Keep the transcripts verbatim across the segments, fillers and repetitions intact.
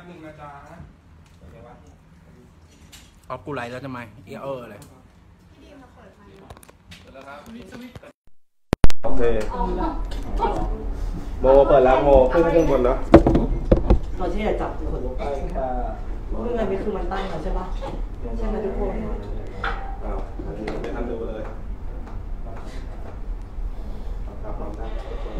หนึ่งนะจ๊ะเอากูไลฟ์แล้วทำไมเออเอออะไรพี่ดีมเราเปิดไมค์เสร็จแล้วครับโอเคโมเปิดแล้วโมขึ้นข้างบนเนาะตอนที่จะจับคนลงไปเรื่องอะไรนี่คือมันตั้งแล้วใช่ปะใช่ไหมทุกคนอ้าวไปทำดูเลยครับพร้อมครับ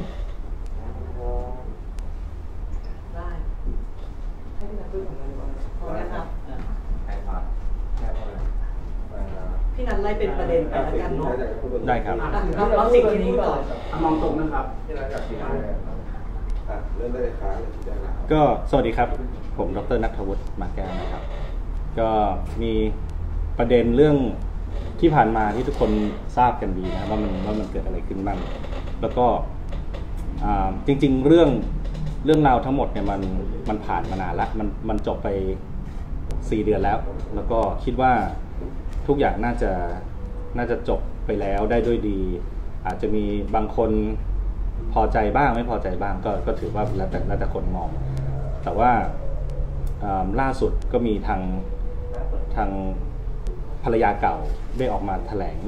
ได้ให้พี่นัทดูของมันก่อนพร้อมนะครับแอบผ่านแอบอะไรพี่นัทไล่เป็นประเด็นไปแล้วกันเนาะได้ครับเราสิ่งที่นี้ก่อนมองตรงนะครับที่เราจับที่ได้เริ่มได้เลยครับก็สวัสดีครับผมดร.ณัฐวุฒิมาแก้วนะครับก็มีประเด็นเรื่องที่ผ่านมาที่ทุกคนทราบกันดีนะว่ามันว่ามันเกิดอะไรขึ้นบ้างแล้วก็จริงๆเรื่องเรื่องราวทั้งหมดเนี่ยมันมันผ่านมานานแล้วมันมันจบไปสี่เดือนแล้วแล้วก็คิดว่าทุกอย่างน่าจะน่าจะจบไปแล้วได้ด้วยดีอาจจะมีบางคนพอใจบ้างไม่พอใจบ้างก็ก็ถือว่าแล้วแต่แล้วแต่คนมองแต่ว่าล่าสุดก็มีทางทางภรรยาเก่าได้ออกมาแถลง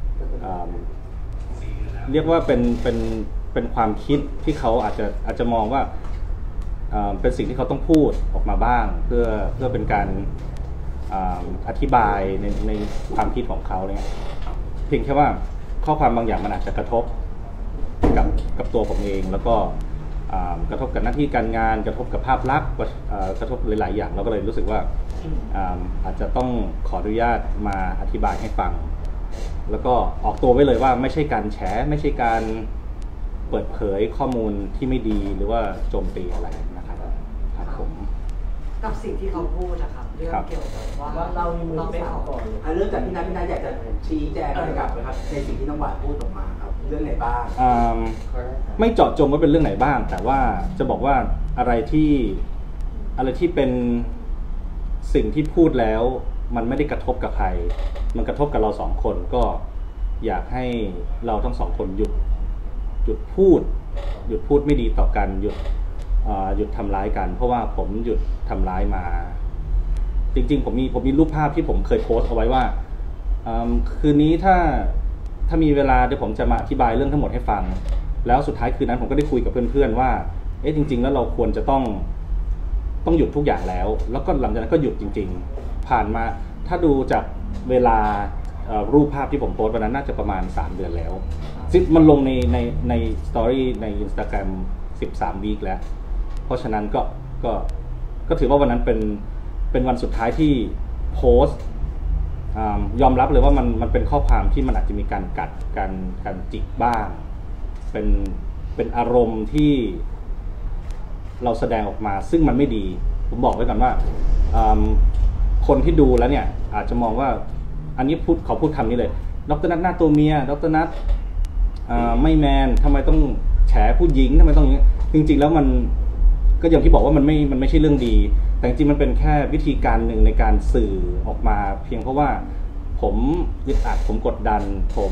เรียกว่าเป็นเป็นเป็นความคิดที่เขาอาจจะอาจจะมองว่าเป็นสิ่งที่เขาต้องพูดออกมาบ้างเพื่อเพื่อเป็นการอธิบายในในความคิดของเขาเนี่ยเพียงแค่ว่าข้อความบางอย่างมันอาจจะกระทบกับกับตัวผมเองแล้วก็กระทบกับหน้าที่การงานกระทบกับภาพลักษณ์กระทบหลายๆอย่างเราก็เลยรู้สึกว่าอาจจะต้องขออนุญาตมาอธิบายให้ฟังแล้วก็ออกตัวไว้เลยว่าไม่ใช่การแฉไม่ใช่การเปิดเผยข้อมูลที่ไม่ดีหรือว่าโจมตีอะไรนะครับครับผมกับสิ่งที่เขาพูดนะครับเรื่องเกี่ยวกับว่าเราเราไม่ขอก่อนเรื่องจากที่นัทพี่นัทอยากจะชี้แจงอะไรกับนะครับในสิ่งที่น้องหวานพูดออกมาครับเรื่องไหนบ้างไม่เจาะจงว่าเป็นเรื่องไหนบ้างแต่ว่าจะบอกว่าอะไรที่อะไรที่เป็นสิ่งที่พูดแล้วมันไม่ได้กระทบกับใครมันกระทบกับเราสองคนก็อยากให้เราทั้งสองคนหยุดหยุดพูดหยุดพูดไม่ดีต่อกันหยุดหยุดทำร้ายกันเพราะว่าผมหยุดทำร้ายมาจริงๆผมมีผมมีรูปภาพที่ผมเคยโพสต์เอาไว้ว่าคืนนี้ถ้าถ้ามีเวลาเดี๋ยวผมจะมาอธิบายเรื่องทั้งหมดให้ฟังแล้วสุดท้ายคืนนั้นผมก็ได้คุยกับเพื่อนๆว่าเอ๊ะจริงๆแล้วเราควรจะต้องต้องหยุดทุกอย่างแล้วแล้วก็หลังจากนั้นก็หยุดจริงๆผ่านมาถ้าดูจากเวลารูปภาพที่ผมโพสต์วันนั้นน่าจะประมาณสามเดือนแล้วมันลงในในในสตอรี่ใน Instagram สิบสามวีคแล้วเพราะฉะนั้นก็ก็ก็ถือว่าวันนั้นเป็นเป็นวันสุดท้ายที่โพสต์ยอมรับเลยว่ามันมันเป็นข้อความที่มันอาจจะมีการกัดการการจิกบ้างเป็นเป็นอารมณ์ที่เราแสดงออกมาซึ่งมันไม่ดีผมบอกไว้ก่อนว่าคนที่ดูแล้วเนี่ยอาจจะมองว่าอันนี้พูดเขาพูดคำนี้เลยดร.นัทหน้าตัวเมียดร.นัทไม่แมนทำไมต้องแฉผู้หญิงทำไมต้องอย่างนี้จริงๆแล้วมันก็อย่างที่บอกว่ามันไม่มันไม่ใช่เรื่องดีแต่จริงๆมันเป็นแค่วิธีการหนึ่งในการสื่อออกมาเพียงเพราะว่าผมยึดอัดผมกดดันผม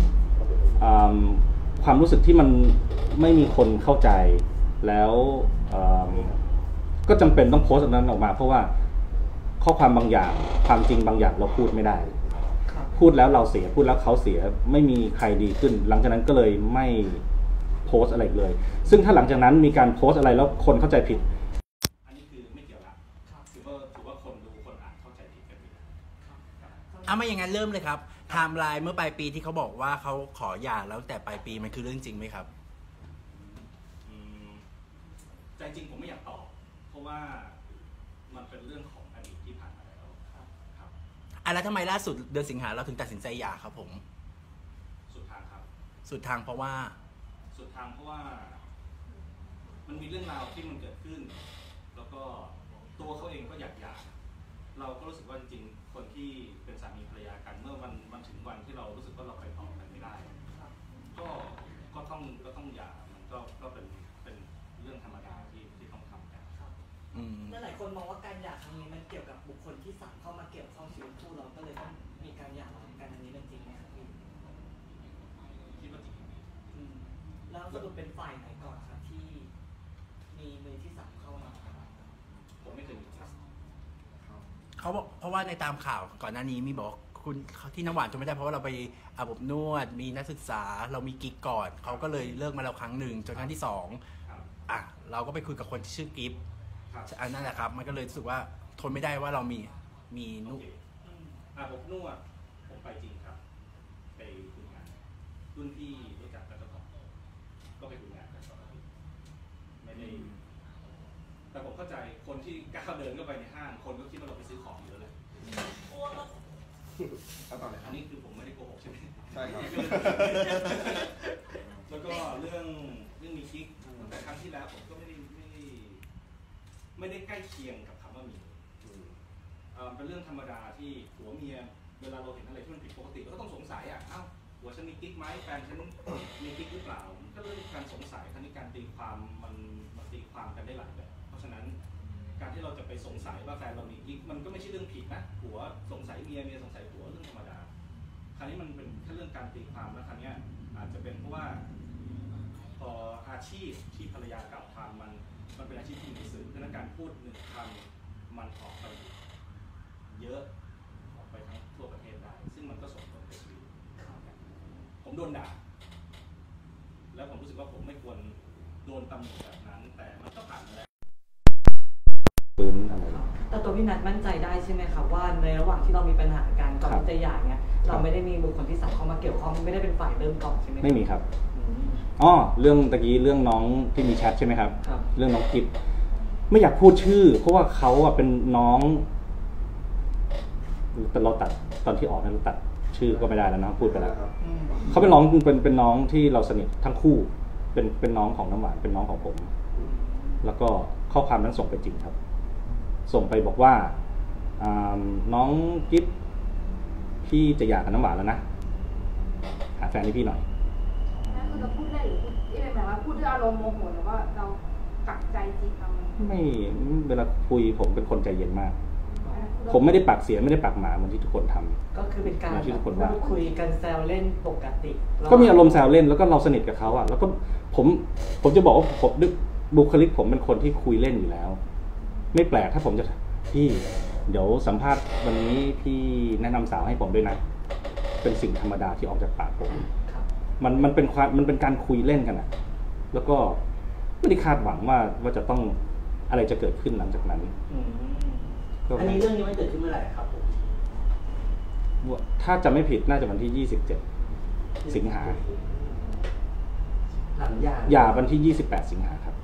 ความรู้สึกที่มันไม่มีคนเข้าใจแล้วก็จำเป็นต้องโพสต์นั้นออกมาเพราะว่าข้อความบางอย่างความจริงบางอย่างเราพูดไม่ได้พูดแล้วเราเสียพูดแล้วเขาเสียไม่มีใครดีขึ้นหลังจากนั้นก็เลยไม่โพสต์อะไรเลยซึ่งถ้าหลังจากนั้นมีการโพสต์อะไรแล้วคนเข้าใจผิดอันนี้คือไม่เกี่ยวละถือว่าถือว่าคนดูคนอ่านเข้าใจผิดกันไปอ่ะไม่อย่างนั้นเริ่มเลยครับไทม์ไลน์เมื่อปลายปีที่เขาบอกว่าเขาขอหย่าแล้วแต่ปลายปีมันคือเรื่องจริงไหมครับใจจริงผมไม่อยากตอบเพราะว่ามันเป็นเรื่องของอดีตที่ผ่านมาแล้วครับอ่ะแล้วทำไมล่าสุดเดือนสิงหาเราถึงตัดสินใจหย่าครับผมสุดทางครับสุดทางเพราะว่าสุดทางเพราะว่ามันมีเรื่องราวที่มันเกิดขึ้นแล้วก็ตัวเขาเองก็อยากหย่าเราก็รู้สึกว่าจริงๆคนที่เป็นสามีภรรยากันเมื่อวันมันถึงวันที่เรารู้สึกว่าเราไปต่อกันไม่ได้ก็ก็ต้องก็ต้องหย่ามันก็ก็เป็นเป็นเรื่องธรรมดาที่ที่ต้องทำกันและหลายคนมองว่าการหย่าครั้งนี้มันเกี่ยวกับบุคคลที่สามเข้ามาเกี่ยวข้องชีวิตคู่เราก็เลยต้องมีการหย่าร้างกันอันนี้เป็นจริงไหมครับพี่คิดว่าจริงแล้วสรุปเป็นฝ่ายไหนก่อนครับที่มีมือที่สามเข้ามาผมไม่เคยมีเขาบอกเพราะว่าในตามข่าวก่อนหน้านี้มีบอกคุณที่น้ำหวานจนไม่ได้เพราะว่าเราไปอาบอบนวดมีนักศึกษาเรามีกิ๊กก่อนเขาก็เลยเลิกมาแล้วครั้งหนึ่งจนครั้งที่สองอ่ะเราก็ไปคุยกับคนที่ชื่อกิฟต์อันนั้นแหละครับมันก็เลยรู้สึกว่าทนไม่ได้ว่าเรามีมีนุกอาบอบนวดผมไปจริงครับไปคุยงานรุ่นพี่รู้จักกันเจ้าของก็ไปคุยงานกันสองอาทิตย์ไม่ได้แต่ผมเข้าใจคนที่ก้าวเดินเข้าไปในห้างคนก็คิดว่าเราไปซื้อของอยู่แล้วแหละเอาต่อเลยคอัรับนนี้คือผมไม่ได้โกหกใช่ไหมใช่ครับแล้วก็เรื่องเรื่องมีกิ๊กตั้งแต่ครั้งที่แล้วผมก็ไม่ได้ไม่ได้ไม่ได้ใกล้เคียงกับคำว่ามีเอ่อเป็นเรื่องธรรมดาที่ผัวเมียเวลาเราเห็นอะไรที่มันผิดปกติเราก็ต้องสงสัยอ่ะอ้าวผัวฉันมีกิ๊กไหมแฟนฉันมีกิ๊กหรือเปล่ามันก็เรื่องการสงสัยครั้นี้การตีความมันมันตีความกันได้หลายแบบเพราะฉะนั้นการที่เราจะไปสงสัยว่าแฟนเรามีกิ๊กมันก็ไม่ใช่เรื่องผิดนะผัวสงสัยเมียเมียสงสัยผัวเรื่องธรรมดาคราวนี้มันเป็นแค่เรื่องการตีความแล้วคราวนี้อาจจะเป็นเพราะว่าพออาชีพที่ภรรยาเก่าทำมันมันเป็นอาชีพที่มีสื่อดังนั้นการพูดหนึ่งคำมันออกไปเยอะออกไปทั้งทั่วประเทศได้ซึ่งมันก็ส่งผลต่อชีวิตผมโดนด่าแล้วผมรู้สึกว่าผมไม่ควรโดนตำหนิแบบนั้นแต่มันก็ผ่านมาแล้วปืนอะไรแต่ตัวพี่นัทมั่นใจได้ใช่ไหมครับว่าในระหว่างที่เรามีปัญหาการก่อนที่จะหย่าเนี่ยเราไม่ได้มีบุคคลที่สามเข้ามาเกี่ยวข้องไม่ได้เป็นฝ่ายเริ่มก่อนใช่ไหมไม่มีครับอ๋อเรื่องตะกี้เรื่องน้องที่มีแชทใช่ไหมครับครับเรื่องน้องกิฟไม่อยากพูดชื่อเพราะว่าเขาอ่ะเป็นน้องแต่เราตัดตอนที่ออกนั้นเราตัดชื่อก็ไม่ได้แล้วนะพูดไปแล้วเขาเป็นน้องเป็นเป็นน้องที่เราสนิททั้งคู่เป็นเป็นน้องของน้ำหวานเป็นน้องของผม แล้วก็ข้อความนั้นส่งไปจริงครับ ส่งไปบอกว่าน้องกิฟพี่จะหย่ากับน้ำหวานแล้วนะหาแฟนให้พี่หน่อยนั่นคือเราพูดได้หรือพูดที่หมายว่าพูดด้วยอารมณ์โมโหหรือว่าเรากักใจจริงเราไม่เวลาคุยผมเป็นคนใจเย็นมากผมไม่ได้ปากเสียไม่ได้ปากหมาเหมือนที่ทุกคนทำก็คือเป็นการที่ทุกคนว่าคุยกันแซวเล่นปกติก็มีอารมณ์แซวเล่นแล้วก็เราสนิทกับเขาอ่ะแล้วก็ผมผมจะบอกว่าผมบุคลิกผมเป็นคนที่คุยเล่นอยู่แล้วไม่แปลกถ้าผมจะพี่เดี๋ยวสัมภาษณ์วันนี้พี่แนะนำสาวให้ผมด้วยนะเป็นสิ่งธรรมดาที่ออกจากปากผมมันมันเป็นความมันเป็นการคุยเล่นกันอ่ะแล้วก็ไม่ได้คาดหวังว่าว่าจะต้องอะไรจะเกิดขึ้นหลังจากนั้นอันนี้เรื่องนี้มันเกิดขึ้นเมื่อไหร่ครับผมถ้าจะไม่ผิดน่าจะวันที่ยี่สิบเจ็ดสิงหาหลังหย่าหย่าวันที่ยี่สิบแปดสิงหาครับ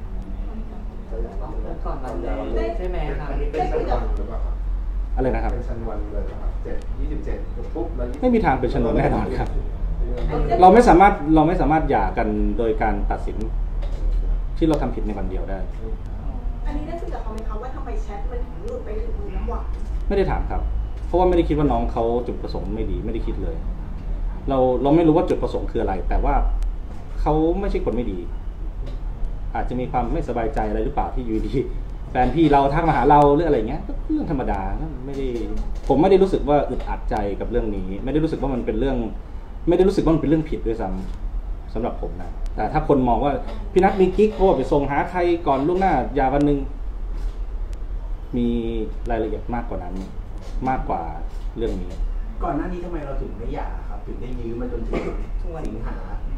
ก่อนวันนี้ใช่ไหมครับเป็นชันวันหรือเปล่าครับอะไรนะครับเป็นชันวันเลยครับเจ็ดยี่สิบเจ็ดปุ๊บแล้วไม่มีทางเป็นชนวนแน่นอนครับเราไม่สามารถเราไม่สามารถหย่ากันโดยการตัดสินที่เราทำผิดในวันเดียวได้อันนี้ได้คุยกับเขาไหมคะว่าทำไมแชทมันถึงหลุดไปถึงมือน้ำหวานไม่ได้ถามครับเพราะว่าไม่ได้คิดว่าน้องเขาจุดประสงค์ไม่ดีไม่ได้คิดเลยเราเราไม่รู้ว่าจุดประสงค์คืออะไรแต่ว่าเขาไม่ใช่คนไม่ดีอาจจะมีความไม่สบายใจอะไรหรือเปล่าที่อยู่ดีแฟนพี่เราทักมาหาเราหรืออะไรเงี้ยก็เรื่องธรรมดาไม่ได้ผมไม่ได้รู้สึกว่าอึดอัดใจกับเรื่องนี้ไม่ได้รู้สึกว่ามันเป็นเรื่องไม่ได้รู้สึกว่ามันเป็นเรื่องผิดด้วยซ้ำสำหรับผมนะแต่ถ้าคนมองว่าพี่นัทมีกิ๊กเพราะว่าไปส่งหาใครก่อนล่วงหน้าอย่าวันหนึ่งมีรายละเอียดมากกว่านั้นมากกว่าเรื่องนี้ก่อนหน้านี้ทำไมเราถึงไม่หย่าครับถึงได้ยื้อมาจนถึงสิงหา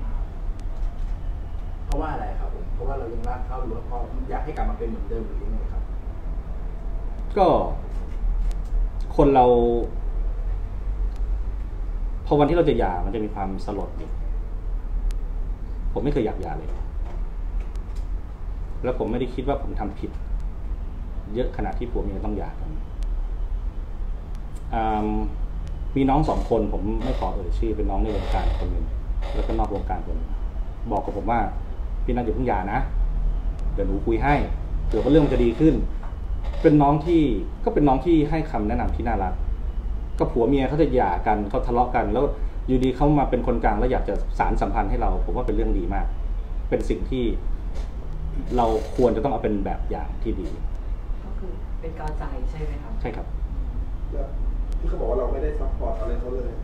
เพราะว่าอะไรครับผมเพราะว่าเรายังรักเขาอยู่แล้วก็อยากให้กลับมาเป็นเหมือนเดิมหรือยังไงครับก็คนเราพอวันที่เราจะหย่ามันจะมีความสลดผมไม่เคยอยากหย่าเลยแล้วผมไม่ได้คิดว่าผมทำผิดเยอะขนาดที่ผัวเมียต้องหย่ากันมีน้องสองคนผมไม่ขอเอ่ยชื่อเป็นน้องในวงการคนหนึ่งแล้วก็นอกวงการคนนึงบอกกับผมว่าพี่นัทอย่าเพิ่งหย่านะเดี๋ยวหนูคุยให้เผื่อว่าเรื่องมันจะดีขึ้นเป็นน้องที่ก็เป็นน้องที่ให้คำแนะนำที่น่ารักก็ผัวเมียเขาจะหย่ากันเขาทะเลาะกันแล้วอยู่ดีเขามาเป็นคนกลางแล้วอยากจะสานสัมพันธ์ให้เราผมว่าเป็นเรื่องดีมากเป็นสิ่งที่เราควรจะต้องเอาเป็นแบบอย่างที่ดีก็คือเป็นกาวใจใช่ไหมครับใช่ครับที่เขาบอกว่าเราไม่ได้ซัพพอร์ตอะไรเขาเลย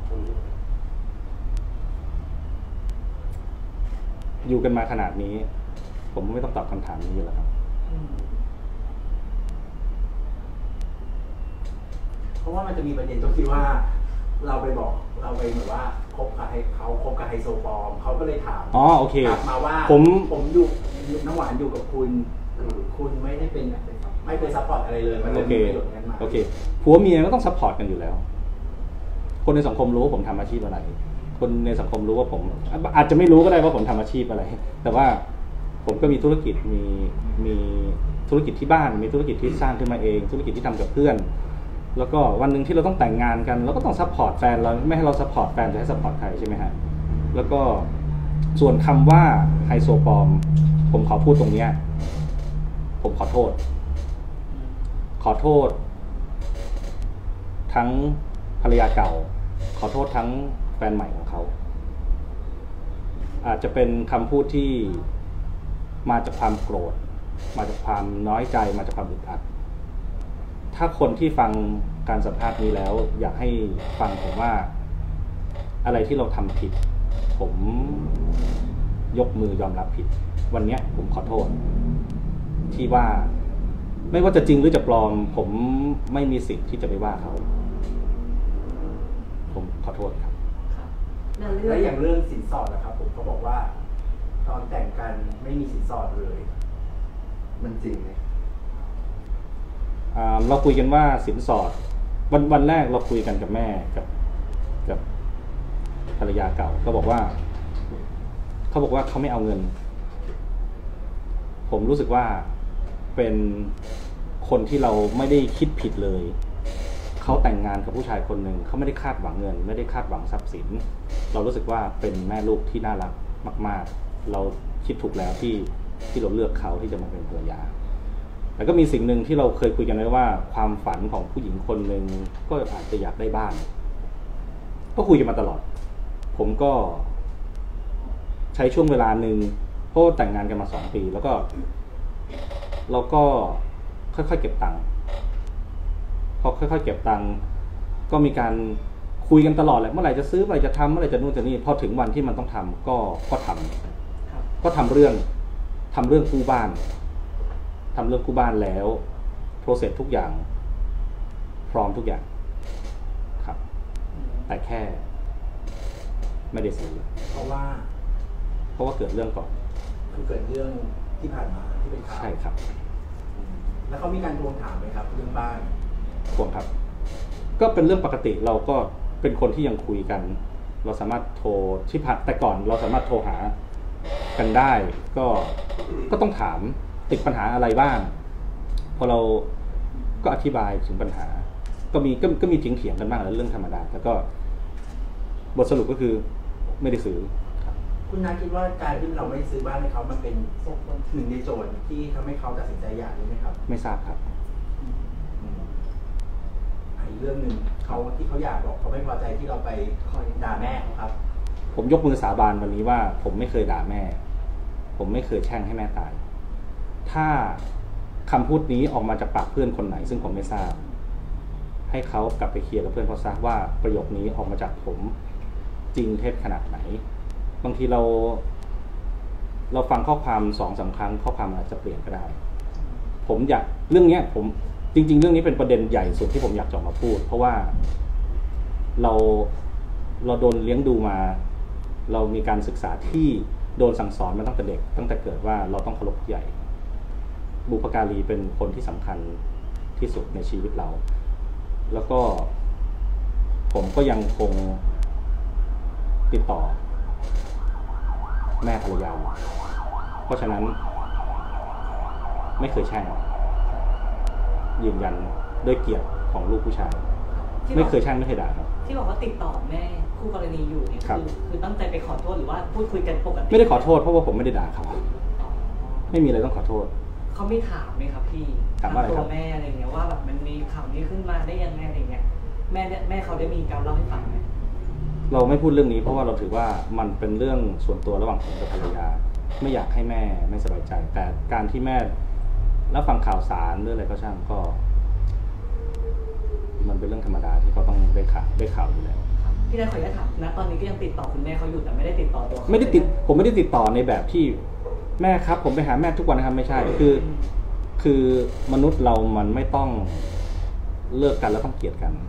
อยู่กันมาขนาดนี้ผมไม่ต้องตอบคำถามนี้แล้วครับเพราะว่ามันจะมีประเด็นตรงที่ว่าเราไปบอกเราไปเหมือนว่าคบกับไฮเขาคบกับไฮโซปลอมเขาก็เลยถามอ๋อโอเคถามมาว่าผมผมอยู่น้ำหวานอยู่กับคุณ คุณไม่ได้เป็นไม่เป็นซัพพอร์ตอะไรเลยมันเลโอย เคมีประโยชน์นั้นมาโอเคผัวเมียก็ต้องซัพพอร์ตกันอยู่แล้ว คนในสังคมรู้ว่าผมทำอาชีพอะไร คนในสังคมรู้ว่าผมอาจจะไม่รู้ก็ได้ว่าผมทำอาชีพอะไร แต่ว่าผมก็มีธุรกิจมีมีธุรกิจที่บ้านมีธุรกิจที่สร้างขึ้นมาเองธุรกิจที่ทำกับเพื่อนแล้วก็วันหนึ่งที่เราต้องแต่งงานกันเราก็ต้องซัพพอร์ตแฟนเราไม่ให้เราซัพพอร์ตแฟนจะให้ซัพพอร์ตใครใช่ไหมฮะแล้วก็ส่วนคำว่าไฮโซปลอมผมขอพูดตรงเนี้ยผมขอโทษขอโทษทั้งภรรยาเก่าขอโทษทั้งแฟนใหม่ของเขาอาจจะเป็นคำพูดที่มาจากความโกรธมาจากความน้อยใจมาจากความอึดอัดถ้าคนที่ฟังการสัมภาษณ์นี้แล้วอยากให้ฟังผมว่าอะไรที่เราทำผิดผมยกมือยอมรับผิดวันนี้ผมขอโทษที่ว่าไม่ว่าจะจริงหรือจะปลอมผมไม่มีสิทธิ์ที่จะไปว่าเขาผมขอโทษครับและอย่างเรื่องสินสอดนะครับผมเขาบอกว่าตอนแต่งกันไม่มีสินสอดเลยมันจริงไหมอ่าเราคุยกันว่าสินสอดวันวันแรกเราคุยกันกับแม่กับกับภรรยาเก่าก็บอกว่าเขาบอกว่าเขาไม่เอาเงินผมรู้สึกว่าเป็นคนที่เราไม่ได้คิดผิดเลยเขาแต่งงานกับผู้ชายคนหนึ่งเขาไม่ได้คาดหวังเงินไม่ได้คาดหวังทรัพย์สินเรารู้สึกว่าเป็นแม่ลูกที่น่ารักมากๆเราคิดถูกแล้วที่ที่เราเลือกเขาที่จะมาเป็นภรรยาแล้วก็มีสิ่งหนึ่งที่เราเคยคุยกันไว้ว่าความฝันของผู้หญิงคนหนึ่งก็อาจจะอยากได้บ้านก็คุยกันมาตลอดผมก็ใช้ช่วงเวลาหนึ่งเพราะแต่งงานกันมาสองปีแล้วก็เราก็ค่อยๆเก็บตังค์พอค่อยๆเก็บตังค์ก็มีการคุยกันตลอดแหละเมื่อไหร่จะซื้อเมื่อไหร่จะทำเมื่อไหร่จะนู่นจะนี่พอถึงวันที่มันต้องทำก็ก็ทำก็ทำเรื่องทำเรื่องกู้บ้านทำเรื่องกู้บ้านแล้วโปรเซสทุกอย่างพร้อมทุกอย่างครับแต่แค่ไม่ได้ซื้อเพราะว่าเพราะว่าเกิดเรื่องก่อนมันเกิดเรื่องที่ผ่านมาที่เป็นข่าวใช่ครับแล้วเขามีการทวงถามไหมครับเรื่องบ้านทวงครับก็เป็นเรื่องปกติเราก็เป็นคนที่ยังคุยกัน เราสามารถโทรที่ผ่านแต่ก่อนเราสามารถโทรหากันได้ก็ก็ต้องถามติดปัญหาอะไรบ้างพอเราก็อธิบายถึงปัญหาก็มีก็ก็มีเถียงเถียงกันบ้างแล้วเรื่องธรรมดาแล้วก็บทสรุปก็คือไม่ได้ซื้อครับคุณนาคิดว่าการที่เราไม่ซื้อบ้านให้เขามันเป็นหนึ่งในโจทย์ที่ทำให้เขาตัดสินใจหย่าได้ไหมครับไม่ทราบครับอีกเรื่องหนึ่งเขาที่เขาอยากบอกเขาไม่พอใจที่เราไปคอยด่าแม่เขาครับผมยกมือสาบานวันนี้ว่าผมไม่เคยด่าแม่ ผมไม่เคยแช่งให้แม่ตาย ถ้าคำพูดนี้ออกมาจากปากเพื่อนคนไหน ซึ่งผมไม่ทราบให้เขากลับไปเคลียร์กับเพื่อนเขาซะว่าประโยคนี้ออกมาจากผมจริงเท็จขนาดไหนบางทีเรา เราฟังข้อความสองสามครั้งข้อความอาจจะเปลี่ยนก็ได้ผมอยากเรื่องนี้ผมจริงๆเรื่องนี้เป็นประเด็นใหญ่สุดที่ผมอยากจะออกมาพูดเพราะว่าเราเราโดนเลี้ยงดูมาเรามีการศึกษาที่โดนสั่งสอนมาตั้งแต่เด็กตั้งแต่เกิดว่าเราต้องเคารพผู้ใหญ่บุพการีเป็นคนที่สำคัญที่สุดในชีวิตเราแล้วก็ผมก็ยังคงติดต่อแม่ภรรยาเพราะฉะนั้นไม่เคยแช่งยืนยันด้วยเกียรติของลูกผู้ชายไม่เคยแช่งไม่เคยด่าครับที่บอกว่าติดต่อแม่คู่กรณีอยู่เนี่ยคือคือตั้งใจไปขอโทษหรือว่าพูดคุยกันปกติไม่ได้ขอโทษเพราะว่าผมไม่ได้ด่าเขาไม่มีอะไรต้องขอโทษเขาไม่ถามไหมครับพี่ถามว่าอะไรครับตัวแม่อะไรเงี้ยว่าแบบมันมีข่าวนี้ขึ้นมาได้ยังไงอะไรเงี้ยแม่แม่เขาได้มีการเล่าให้ฟังไหมเราไม่พูดเรื่องนี้เพราะว่าเราถือว่ามันเป็นเรื่องส่วนตัวระหว่างผมกับภรรยาไม่อยากให้แม่ไม่สบายใจแต่การที่แม่รับฟังข่าวสารหรืออะไรก็ช่างก็มันเป็นเรื่องธรรมดาที่เขาต้องได้ข่าวได้ข่าวอยู่แล้วพี่นายขออนุญาตถามนะตอนนี้ก็ยังติดต่อคุณแม่เขาอยู่แต่ไม่ได้ติดต่อตัวเขาไม่ได้ติดผมไม่ได้ติดต่อในแบบที่แม่ครับผมไปหาแม่ทุกวันนะครับไม่ใช่คือคือมนุษย์เรามันไม่ต้องเลิกกันแล้วต้องเกลียดกัน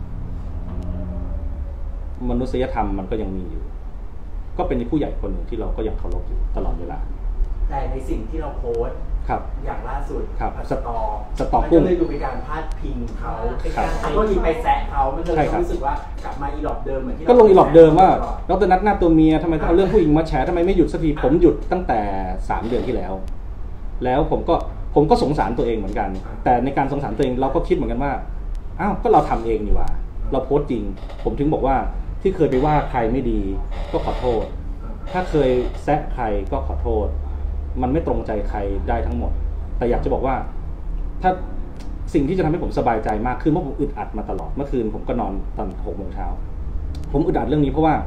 มนุษยธรรมมันก็ยังมีอยู่ ก็เป็นผู้ใหญ่คนหนึ่งที่เราก็ยังเคารพอยู่ตลอดเวลาแต่ในสิ่งที่เราโพสต์อย่างล่าสุดสตอสตอมันกุ้ก็งเลยดูเป็นการพาดพิงเขาเป็นการใช้ที่ไปแซะเขามันเลยรู้สึกว่ากลับมาอีหลอบเดิมเหมือนที่ก็ลงอีหลอบเดิมว่าดร.นัทหน้าตัวเมียทำไมต้องเอาเรื่องผู้หญิงมาแฉทำไมไม่หยุดสักทีผมหยุดตั้งแต่สามเดือนที่แล้วแล้วผมก็ผมก็สงสารตัวเองเหมือนกันแต่ในการสงสารตัวเองเราก็คิดเหมือนกันว่าอ้าวก็เราทำเองนี่หว่าเราโพสต์จริงผมถึงบอกว่าที่เคยไปว่าใครไม่ดีก็ขอโทษถ้าเคยแซะใครก็ขอโทษมันไม่ตรงใจใครได้ทั้งหมดแต่อยากจะบอกว่าถ้าสิ่งที่จะทำให้ผมสบายใจมากคือเมื่อผมอึดอัดมาตลอดเมื่อคืนผมก็นอนตอนหกโมงเช้าผมอึดอัดเรื่องนี้เพราะว่า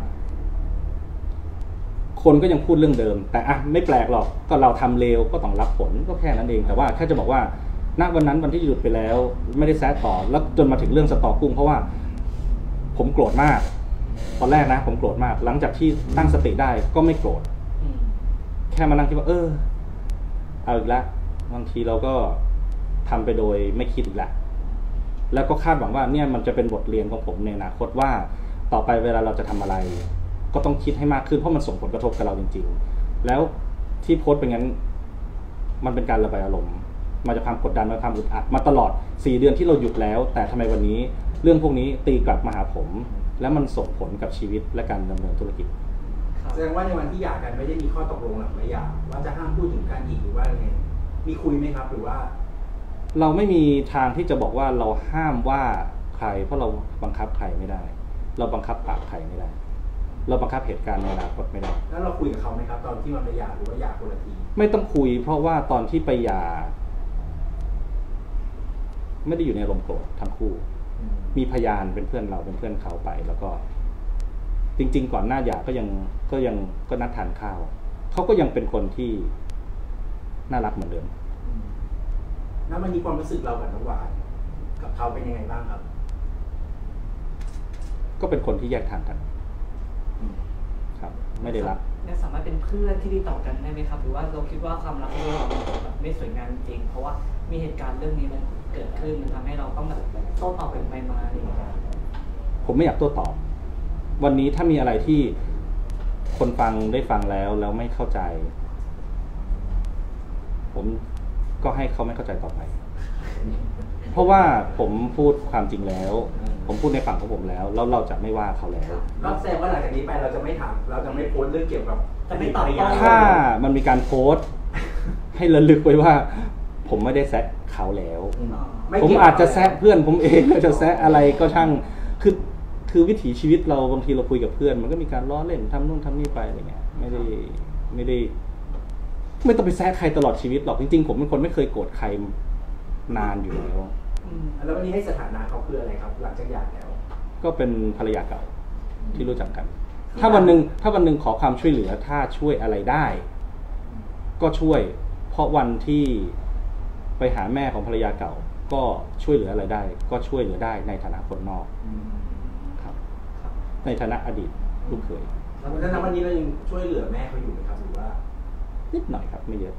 คนก็ยังพูดเรื่องเดิมแต่อ่ะไม่แปลกหรอกก็เราทำเลวก็ต้องรับผลก็แค่นั้นเองแต่ว่าแค่จะบอกว่าณวันนั้นวันที่หยุดไปแล้วไม่ได้แซะต่อแล้วจนมาถึงเรื่องสตอกุ้งเพราะว่าผมโกรธมากตอนแรกนะผมโกรธมากหลังจากที่ตั้งสติได้ก็ไม่โกรธแค่มานั่งคิดว่าเออเอาอีกแล้วบางทีเราก็ทำไปโดยไม่คิดอีกแล้วแล้วก็คาดหวังว่าเนี่ยมันจะเป็นบทเรียนของผมในอนาคตว่าต่อไปเวลาเราจะทำอะไรก็ต้องคิดให้มากขึ้นเพราะมันส่งผลกระทบกับเราจริงๆแล้วที่โพสต์เป็นงั้นมันเป็นการระบายอารมณ์มาจากความกดดันมาความอึดอัดมาตลอดสี่เดือนที่เราหยุดแล้วแต่ทำไมวันนี้เรื่องพวกนี้ตีกลับมาหาผมแล้วมันส่งผลกับชีวิตและการดำเนินธุรกิจแสดงว่าในวันที่หย่ากันไม่ได้มีข้อตกลงหลังไม่หย่าว่าจะห้ามพูดถึงการอีกหรือว่าไงมีคุยไหมครับหรือว่าเราไม่มีทางที่จะบอกว่าเราห้ามว่าใครเพราะเราบังคับใครไม่ได้เราบังคับปากใครไม่ได้เราบังคับเหตุการณ์ในอนาคตไม่ได้แล้วเราคุยกับเขาไหมครับตอนที่มันไปหย่าหรือว่าหย่าคนละทีไม่ต้องคุยเพราะว่าตอนที่ไปหย่าไม่ได้อยู่ในอารมณ์โกรธทั้งคู่มีพยานเป็นเพื่อนเราเป็นเพื่อนเขาไปแล้วก็จริงๆก่อนหน้าหย่าก็ยังก็ยังก็นัดทานข้าวเขาก็ยังเป็นคนที่น่ารักเหมือนเดิมแล้วมันมีความรู้สึกเรากับน้องหวานกับเขาเป็นยังไงบ้างครับก็เป็นคนที่แยกทางกันครับไม่ได้รักเนี่ยสามารถเป็นเพื่อนที่ดีต่อกันได้ไหมครับหรือว่าเราคิดว่าความรักของเราแบบไม่สวยงามจริงเพราะว่ามีเหตุการณ์เรื่องนี้มันเกิดขึ้นมันทำให้เราต้องแบบโต้ตอบไปมาอะไรอย่างเงี้ยผมไม่อยากโต้ตอบวันนี้ถ้ามีอะไรที่คนฟังได้ฟังแล้วแล้วไม่เข้าใจผมก็ให้เขาไม่เข้าใจต่อไปเพราะว่าผมพูดความจริงแล้วผมพูดในฝั่งของผมแล้วแล้วเราจะไม่ว่าเขาแล้วก็แสดงว่าหลังจากนี้ไปเราจะไม่ถามเราจะไม่โพสเรื่องเกี่ยวกับจะไม่ตอบถ้ามันมีการโพสต์ให้ระลึกไว้ว่าผมไม่ได้แซะเขาแล้วผมอาจจะแซะเพื่อนผมเองก็จะแซะอะไรก็ช่างคือคือวิถีชีวิตเราบางทีเราคุยกับเพื่อนมันก็มีการล้อเล่นทำนู่นทำนี่ไปอะไรเงี้ยไม่ได้ไม่ได้ไม่ต้องไปแซะใครตลอดชีวิตหรอกจริงๆผมเป็นคนไม่เคยโกรธใครนานอยู่แล้วแล้ววันนี้ให้สถานะเขาคืออะไรครับหลังจากหย่าแล้วก็เป็นภรรยาเก่าที่รู้จักกันถ้าวันหนึ่งถ้าวันหนึ่งขอความช่วยเหลือถ้าช่วยอะไรได้ก็ช่วยเพราะวันที่ไปหาแม่ของภรรยาเก่าก็ช่วยเหลืออะไรได้ก็ช่วยเหลือได้ในฐานะคนนอกครับในฐานะอดีตลูกเขยแล้วณวันนี้เรายังช่วยเหลือแม่เขาอยู่ไหมครับหรือว่านิดหน่อยครับไม่เยอะ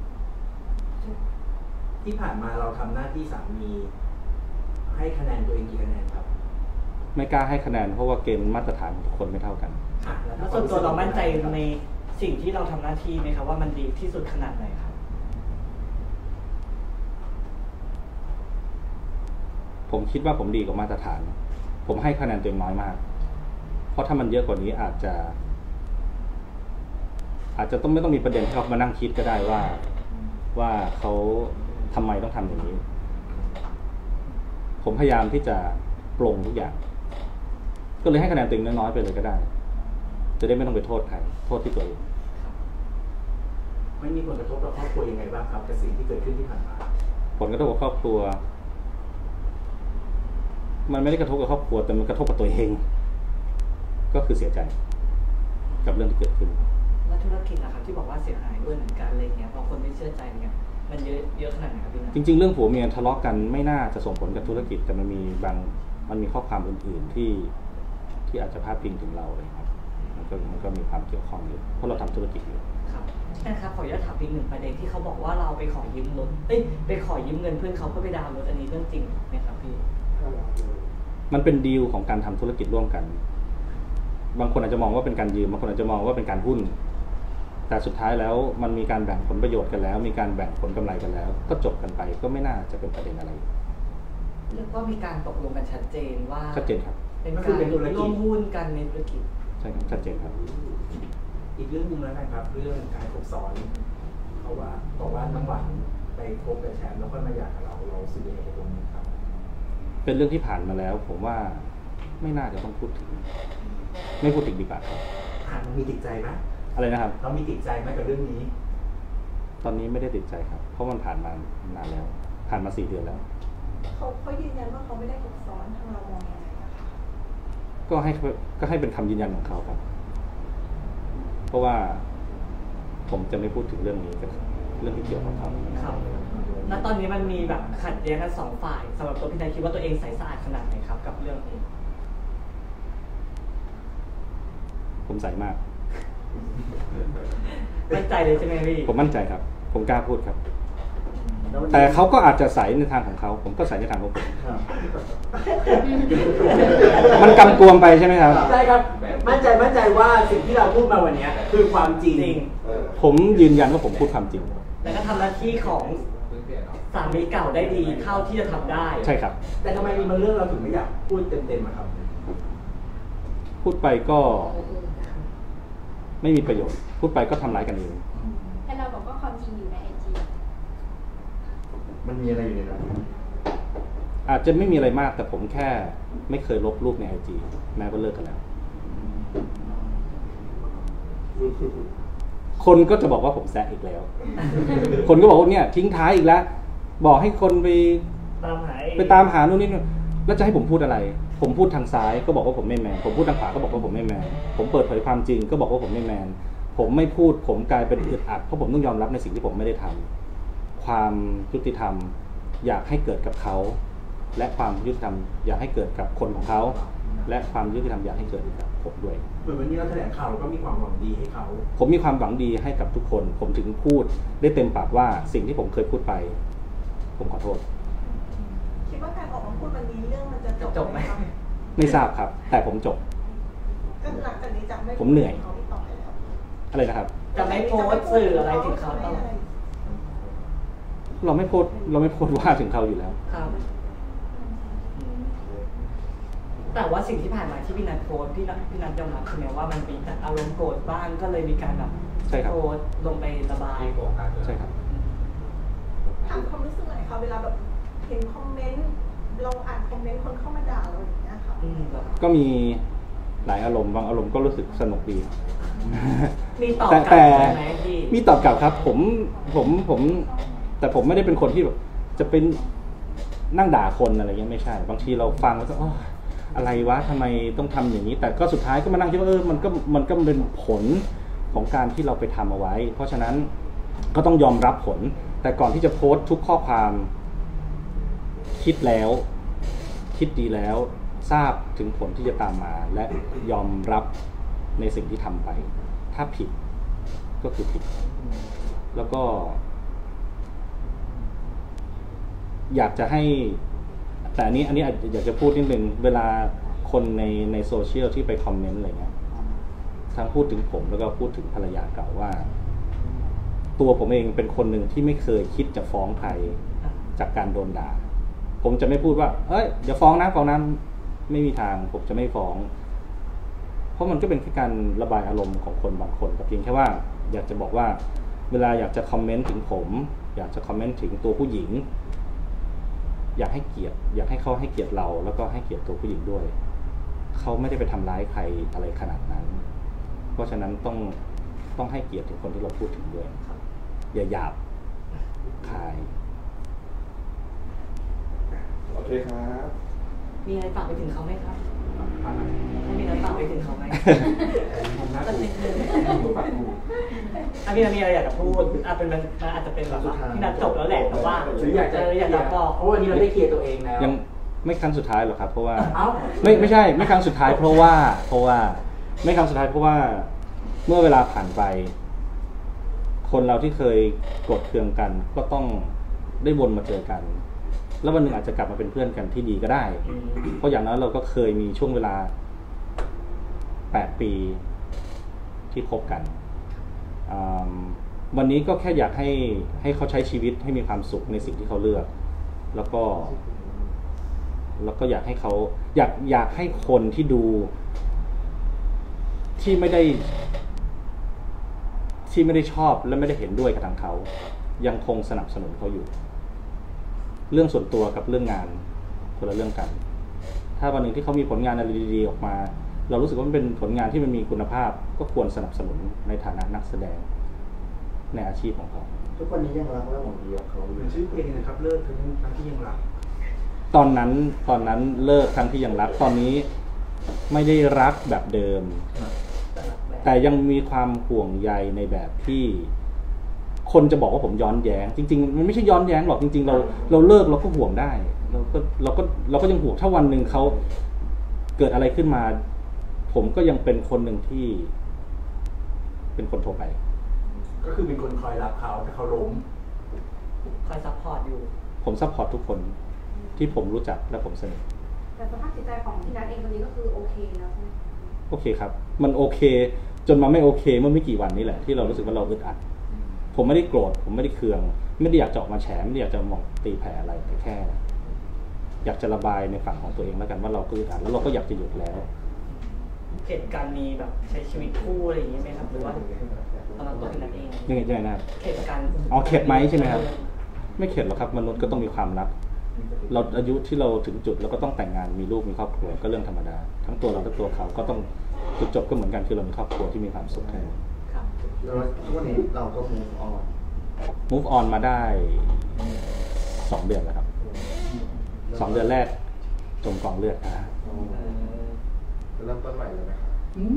ที่ผ่านมาเราทำหน้าที่สามีให้คะแนนตัวเองกี่คะแนนครับไม่กล้าให้คะแนนเพราะว่าเกณฑ์มาตรฐานของทุกคนไม่เท่ากันแล้วส่วนตัวเรามั่นใจในสิ่งที่เราทำหน้าที่ไหมครับว่ามันดีที่สุดขนาดไหนครับผมคิดว่าผมดีกว่ามาตรฐานผมให้คะแนนตัวเองน้อยมากเพราะถ้ามันเยอะกว่านี้อาจจะอาจจะต้องไม่ต้องมีประเด็นที่เขามานั่งคิดก็ได้ว่าว่าเขาทำไมต้องทำอย่างนี้ผมพยายามที่จะปลงทุกอย่างก็เลยให้คะแนนตัวเองน้อยๆไปเลยก็ได้จะได้ไม่ต้องไปโทษใครโทษที่ตัวเองไม่มีผลกระทบต่อครอบครัวยังไงบ้างครับกับสิ่งที่เกิดขึ้นที่ผ่านมาผลกระทบกับครอบครัวมันไม่ได้กระทบกับครอบครัวแต่มันกระทบกับตัวเองก็คือเสียใจกับเรื่องที่เกิดขึ้นแล้วธุรกิจนะครับที่บอกว่าเสียหายด้วยเหมือนกันอะไรเงี้ยพอคนไม่เชื่อใจเนี่ยมันเยอะเยอะขนาดไหนครับพี่นะจริงๆเรื่องผัวเมียทะเลาะกันไม่น่าจะส่งผลกับธุรกิจแต่มันมีบางมันมีข้อความอื่นๆที่ที่อาจจะพาดพิงถึงเราเลยครับมันก็มันก็มีความเกี่ยวข้องอยู่เพราะเราทำธุรกิจอยู่ครับนะครับขออนุญาตถามอีกหนึ่งประเด็นที่เขาบอกว่าเราไปขอยืมรถเอ้ยไปขอยืมเงินเพื่อนเขาเพื่อไปดาวน์รถอันนี้เรื่องจริงไหมครับพี่มันเป็นดีลของการทำธุรกิจร่วมกัน บางคนอาจจะมองว่าเป็นการยืมบางคนอาจจะมองว่าเป็นการหุ้น แต่สุดท้ายแล้วมันมีการแบ่งผลประโยชน์กันแล้ว มีการแบ่งผลกำไรกันแล้ว ก็จบกันไปก็ไม่น่าจะเป็นประเด็นอะไรเรียกว่ามีการตกลงกันชัดเจนว่าชัดเจนครับเป็นการร่วมหุ้นกันในธุรกิจใช่ครับชัดเจนครับอีกเรื่องหนึงแล้วนะครับเรื่องการคบซ้อนเพราะว่าบอกว่าน้ำหวานไปคบกับแชมป์แล้วค่อยมาหย่ากับเราเราสื่อยังไงตรงนี้ครับเป็นเรื่องที่ผ่านมาแล้ว ผมว่าไม่น่าจะต้องพูดถึง ไม่พูดถึงดีกว่าครับอ่ามันมีติดใจไหมอะไรนะครับเรามีติดใจไหมกับเรื่องนี้ตอนนี้ไม่ได้ติดใจครับ เพราะมันผ่านมานานแล้ว ผ่านมาสี่เดือนแล้วเขาเขายืนยันว่าเขาไม่ได้คบซ้อนทางเรามองยังไงนะคะก็ให้ก็ให้เป็นคำยืนยันของเขาครับ เพราะว่าผมจะไม่พูดถึงเรื่องนี้กับเรื่องที่เกี่ยวกับเขาครับ ณ ตอนนี้มันมีแบบขัดแย้งกันสองฝ่ายสำหรับตัวพี่นายคิดว่าตัวเองใสสะอาดขนาดไหนครับกับเรื่องนี้ผมใส่มากมั่นใจเลยใช่ไหมพี่ผมมั่นใจครับ ผมกล้าพูดครับ แต่เขาก็อาจจะใส่ในทางของเขา ผมก็ใส่ในทางของผม มันกำกวมไปใช่ไหมครับใช่ครับ มั่นใจมั่นใจว่าสิ่งที่เราพูดมาวันนี้คือความจริงจริงผมยืนยันว่าผมพูดความจริงแล้วก็ทำหน้าที่ของสามีเก่าได้ดีเท่าที่จะทำได้ใช่ครับแต่ทำไมมีบางเรื่องเราถึงไม่อยากพูดเต็มๆอะครับพูดไปก็ไม่มีประโยชน์ พูดไปก็ทำร้ายกันเองแต่เราบอกว่าความจริงอยู่ในไอจีมันมีอะไรอยู่ในนั้นอาจจะไม่มีอะไรมากแต่ผมแค่ไม่เคยลบรูปในไอจีแม้ว่าเลิกกันแล้ว คนก็จะบอกว่าผมแซะอีกแล้ว คนก็บอกว่าเนี่ยทิ้งท้ายอีกแล้ว บอกให้คนไปตามหาไปตามหานู่นนี่นู่นแล้วจะให้ผมพูดอะไร ผมพูดทางซ้ายก็บอกว่าผมไม่แมนผมพูดทางขวาก็บอกว่าผมไม่แมนผมเปิดเผยความจริงก็บอกว่าผมไม่แมนผมไม่พูดผมกลายเป็นอึดอัดเพราะผมต้องยอมรับในสิ่งที่ผมไม่ได้ทำความยุติธรรมอยากให้เกิดกับเขาและความยุติธรรมอยากให้เกิดกับคนของเขาและความยุติธรรมอยากให้เกิดกับผมด้วยเหมือนวันนี้เราแถลงข่าวเราก็มีความหวังดีให้เขาผมมีความหวังดีให้กับทุกคน ผมถึงพูดได้เต็มปากว่าสิ่งที่ผมเคยพูดไปผมขอโทษคิดว่าการออกมาพูดวันนี้เรื่องมันจะจบจบไหมคะไม่ทราบครับ แต่ผมจบก็หลังจากนี้จะไม่ผมเหนื่อยเขาอีกต่อไปแล้วอะไรนะครับจะไม่โพสต์สื่ออะไรถึงเขาตลอดเราไม่โพสต์เราไม่โพสต์ว่าถึงเขาอยู่แล้วครับแต่ว่าสิ่งที่ผ่านมาที่พี่นัทโพสต์พี่นัทพี่นัทยอมรับใช่ไหมว่ามันมีอารมณ์โกรธบ้างก็เลยมีการแบบใช่ครับโพสต์ลงไประบายใช่ครับถามความรู้สึกหน่อยค่ะเวลาแบบเห็นคอมเมนต์เราอ่านคอมเมนต์คนเข้ามาด่าเราอย่างเงี้ยค่ะอืมแบบก็มีหลายอารมณ์บางอารมณ์ก็รู้สึกสนุกดีมีตอบแต่กลับแต่ไหมพี่มีตอบกลับครับ ผมผมผม แต่ผมไม่ได้เป็นคนที่แบบจะเป็นนั่งด่าคนอะไรเงี้ยไม่ใช่ บางทีเราฟังแล้วก็อ๋ออะไรวะทำไมต้องทำอย่างนี้ แต่ก็สุดท้ายก็มานั่งคิดว่าเออมันก็มันก็เป็นผลของการที่เราไปทำเอาไว้ เพราะฉะนั้นก็ต้องยอมรับผล แต่ก่อนที่จะโพสต์ทุกข้อความคิดแล้ว คิดดีแล้วทราบถึงผลที่จะตามมา และยอมรับในสิ่งที่ทำไป ถ้าผิดก็คือผิด แล้วก็อยากจะให้แต่อันนี้อันนี้อยากจะพูดนิดนึงเวลาคนในในโซเชียลที่ไปคอมเมนต์อะไรเงี้ยทั้งพูดถึงผมแล้วก็พูดถึงภรรยาเก่าว่า ตัวผมเองเป็นคนหนึ่งที่ไม่เคยคิดจะฟ้องใครจากการโดนด่าผมจะไม่พูดว่าเอ้ยอย่าฟ้องนะฟ้องนั้นไม่มีทางผมจะไม่ฟ้อง เพราะมันก็เป็นแค่การระบายอารมณ์ของคนบางคนแต่เพียงแค่ว่าอยากจะบอกว่าเวลาอยากจะคอมเมนต์ถึงผมอยากจะคอมเมนต์ถึงตัวผู้หญิงอยากให้เกียรติอยากให้เขาให้เกียรติเราแล้วก็ให้เกียรติตัวผู้หญิงด้วยเขาไม่ได้ไปทำร้ายใครอะไรขนาดนั้นเพราะฉะนั้นต้องต้องให้เกียรติถึงคนที่เราพูดถึงด้วยอย่าหยาบคายโอเคครับมีอะไรฝากไปถึงเขาไหมครับให้มีอะไรฝากไปถึงเขาไหมผมนะสักนิดนึงผู้ปากผู้อ่ะพี่นัทมีอะไรอยากจะพูดอ่ะเป็นมันมันอาจจะเป็นแบบว่าพี่นัทจบแล้วแหละแต่ว่าหรืออยากจะเอออยากจะบอกเพราะวันนี้เราได้เคลียร์ตัวเองแล้วยังไม่ครั้งสุดท้ายหรอกครับ เพราะว่าเอ้าไม่ไม่ใช่ไม่ครั้งสุดท้าย เพราะว่า เพราะว่าไม่ครั้งสุดท้ายเพราะว่าเมื่อเวลาผ่านไป คนเราที่เคยโกรธเคืองกัน ก็ต้องได้วนมาเจอกันแล้ววันหนึ่งอาจจะกลับมาเป็นเพื่อนกันที่ดีก็ได้ เพราะอย่างนั้นเราก็เคยมีช่วงเวลาแปดปีที่คบกันวันนี้ก็แค่อยากให้ให้เขาใช้ชีวิตให้มีความสุขในสิ่งที่เขาเลือกแล้วก็แล้วก็อยากให้เขาอยากอยากให้คนที่ดูที่ไม่ได้ที่ไม่ได้ชอบและไม่ได้เห็นด้วยกับทางเขายังคงสนับสนุนเขาอยู่เรื่องส่วนตัวกับเรื่องงานคนละเรื่องกันถ้าวันหนึ่งที่เขามีผลงานอะไรดีๆออกมาเรารู้สึกว่ามันเป็นผลงานที่มันมีคุณภาพก็ควรสนับสนุนในฐานะนักแสดงในอาชีพของเขาทุกวันนี้ยังรักและหวังดีกับเขาอยู่ชื่อเพลงนะครับเลิกทั้งทั้งที่ยังรักตอนนั้นตอนนั้นเลิกทั้งที่ยังรักตอนนี้ไม่ได้รักแบบเดิมแต่ยังมีความห่วงใยในแบบที่คนจะบอกว่าผมย้อนแย้งจริงๆมันไม่ใช่ย้อนแย้งหรอกจริงๆเราเราเลิกเราก็ห่วงได้เราก็เราก็เราก็ยังห่วงถ้าวันหนึ่งเขาเกิดอะไรขึ้นมาผมก็ยังเป็นคนหนึ่งที่เป็นคนโทรไปก็คือเป็นคนคอยรับเขาถ้าเขาล้มคอยซัพพอร์ตอยู่ผมซัพพอร์ตทุกคนที่ผมรู้จักและผมสนิทแต่สภาพจิตใจของพี่นัทเองตอนนี้ก็คือโอเคแล้วใช่ไหมโอเคครับมันโอเคจนมาไม่โอเคเมื่อไม่กี่วันนี้แหละที่เรารู้สึกว่าเราอึดอัดผมไม่ได้โกรธผมไม่ได้เคืองไม่ได้อยากจะออกมาแฉไม่ได้อยากจะมองตีแผลอะไรแต่แค่อยากจะระบายในฝั่งของตัวเองแล้วกันว่าเราก็อึดอัดแล้วเราก็อยากจะหยุดแล้วเหตุการณ์มีแบบใช้ชีวิตคู่อะไรอย่างนี้ไหมครับหรือว่าตอนนั้นตัวพี่นัทเองยังไงยังไงนะครับเหตุการณ์อ๋อเข็ดไหมใช่ไหมครับไม่เข็ดหรอกครับมนุษย์ก็ต้องมีความรักเราอายุที่เราถึงจุดแล้วก็ต้องแต่งงานมีลูกมีครอบครัวก็เรื่องธรรมดาทั้งตัวเราและตัวเขาก็ต้องจุดจบก็เหมือนกันคือเรามีครอบครัวที่มีความสุขแค่นั้นแล้วทุกวันนี้เราก็ move on move on มาได้สองเดือนแล้วครับสองเดือนแรกจมกองเลือดนะเริ่มต้นใหม่เลยไหมครับ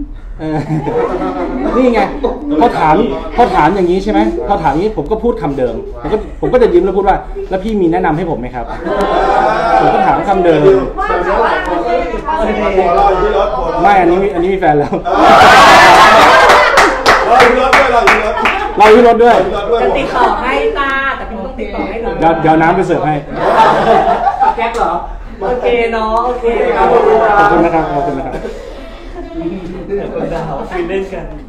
นี่ไงพอถามพอถามอย่างนี้ใช่ไหมพอถามอย่างนี้ผมก็พูดคำเดิมผมก็ผมก็จะยิ้มแล้วพูดว่าแล้วพี่มีแนะนำให้ผมไหมครับผมก็ถามคำเดิมไม่อันนี้อันนี้มีแฟนแล้วเราอยู่รถด้วยเราอยู่รถเราอยู่รถด้วยจะติดต่อให้ตาแต่พี่ต้องติดต่อให้หนูเดี๋ยวเดี๋ยวน้ำไปเสิร์ฟให้แก๊ปเหรอโอเคเนาะโอเคขอบคุณนะครับขอบคุณนะครับดาวฟินเล่นกัน